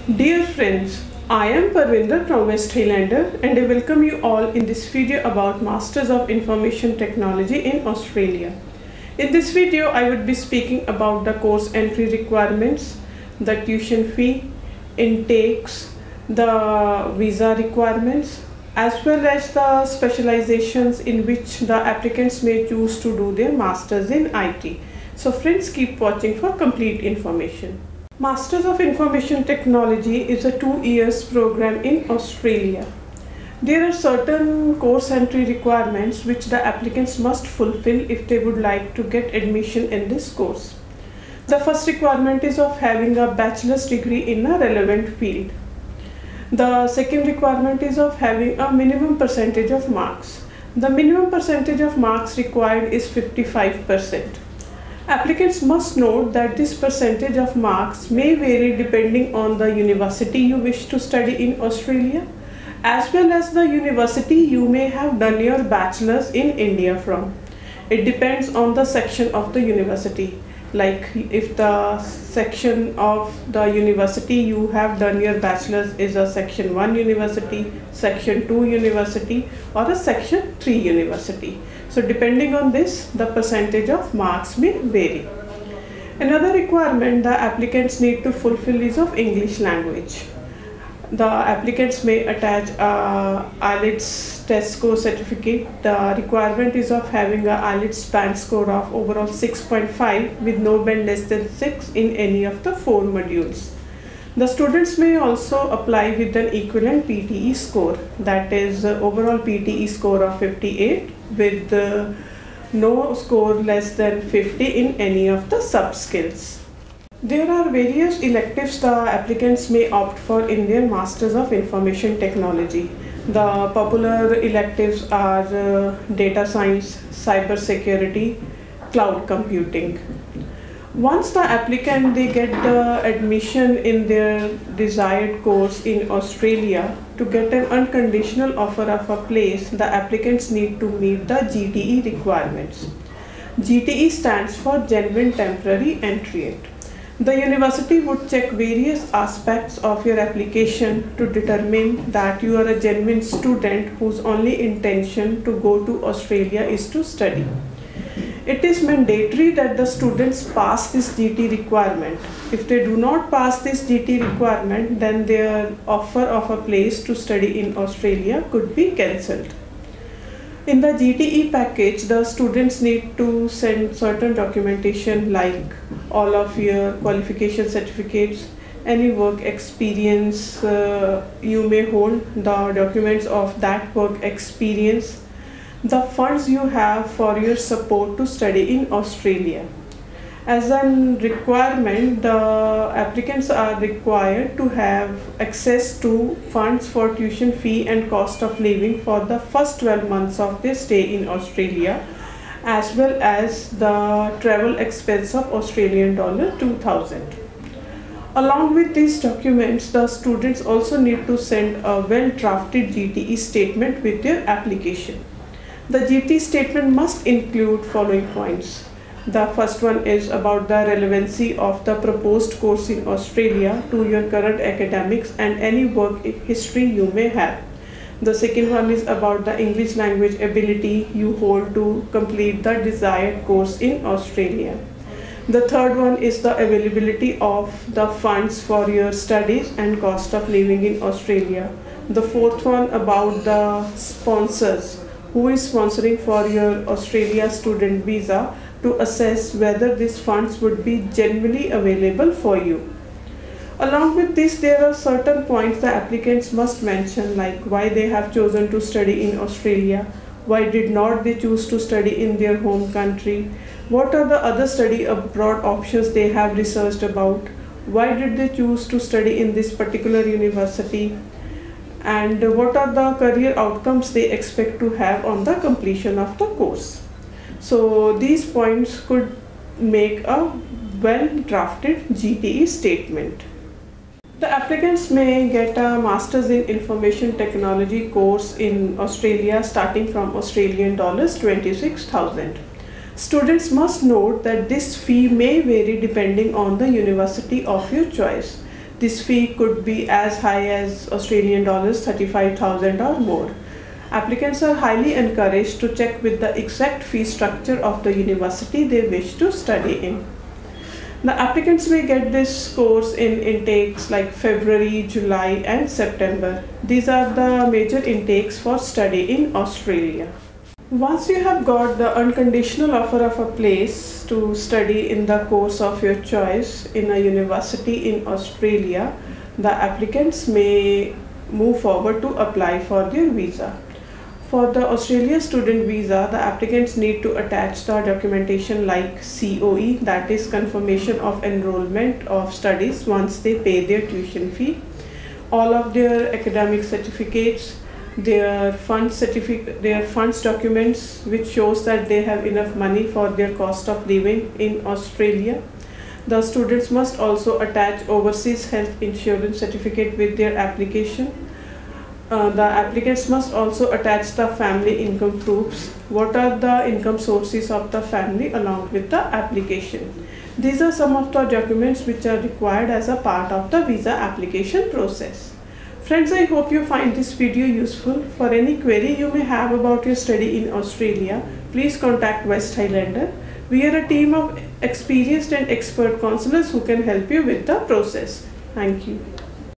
Dear friends, I am Parvinder from West Highlander and I welcome you all in this video about Masters of Information Technology in Australia. In this video, I would be speaking about the course entry requirements, the tuition fee, intakes, the visa requirements, as well as the specializations in which the applicants may choose to do their masters in IT. So friends, keep watching for complete information. Masters of Information Technology is a 2-year program in Australia. There are certain course entry requirements which the applicants must fulfill if they would like to get admission in this course. The first requirement is of having a bachelor's degree in a relevant field. The second requirement is of having a minimum percentage of marks. The minimum percentage of marks required is 55%. Applicants must note that this percentage of marks may vary depending on the university you wish to study in Australia, as well as the university you may have done your bachelor's in India from. It depends on the section of the university. Like if the section of the university you have done your bachelor's is a section 1 university, section 2 university, or a section 3 university. So depending on this, the percentage of marks may vary. Another requirement the applicants need to fulfill is of English language. The applicants may attach a IELTS test score certificate. The requirement is of having a IELTS band score of overall 6.5 with no band less than 6 in any of the 4 modules. The students may also apply with an equivalent PTE score, that is overall PTE score of 58 with no score less than 50 in any of the sub-skills. There are various electives the applicants may opt for in their Masters of Information Technology. The popular electives are data science, cyber security, cloud computing. Once the applicant get the admission in their desired course in Australia, to get an unconditional offer of a place, the applicants need to meet the GTE requirements. GTE stands for Genuine Temporary Entry. The university would check various aspects of your application to determine that you are a genuine student whose only intention to go to Australia is to study. It is mandatory that the students pass this GT requirement. If they do not pass this GT requirement, then their offer of a place to study in Australia could be cancelled. In the GTE package, the students need to send certain documentation like all of your qualification certificates, any work experience you may hold, the documents of that work experience, the funds you have for your support to study in Australia. As a requirement, the applicants are required to have access to funds for tuition fee and cost of living for the first 12 months of their stay in Australia, as well as the travel expense of Australian dollar 2000. Along with these documents, the students also need to send a well-drafted GTE statement with their application. The GT statement must include following points. The first one is about the relevancy of the proposed course in Australia to your current academics and any work history you may have. The second one is about the English language ability you hold to complete the desired course in Australia. The third one is the availability of the funds for your studies and cost of living in Australia. The fourth one about the sponsors, who is sponsoring for your Australia student visa, to assess whether these funds would be genuinely available for you. Along with this, there are certain points the applicants must mention, like why they have chosen to study in Australia, why did not they choose to study in their home country, what are the other study abroad options they have researched about, why did they choose to study in this particular university, and what are the career outcomes they expect to have on the completion of the course. So these points could make a well-drafted GTE statement. The applicants may get a Masters in Information Technology course in Australia starting from Australian dollars 26,000. Students must note that this fee may vary depending on the university of your choice. This fee could be as high as Australian dollars 35,000 or more. Applicants are highly encouraged to check with the exact fee structure of the university they wish to study in. The applicants may get this course in intakes like February, July and September. These are the major intakes for study in Australia. Once you have got the unconditional offer of a place to study in the course of your choice in a university in Australia, the applicants may move forward to apply for their visa. For the Australia student visa, the applicants need to attach the documentation like COE, that is confirmation of enrollment of studies once they pay their tuition fee, all of their academic certificates, their funds documents which shows that they have enough money for their cost of living in Australia. The students must also attach overseas health insurance certificate with their application. The applicants must also attach the family income proofs. What are the income sources of the family along with the application? These are some of the documents which are required as a part of the visa application process. Friends, I hope you find this video useful. For any query you may have about your study in Australia, please contact West Highlander. We are a team of experienced and expert counselors who can help you with the process. Thank you.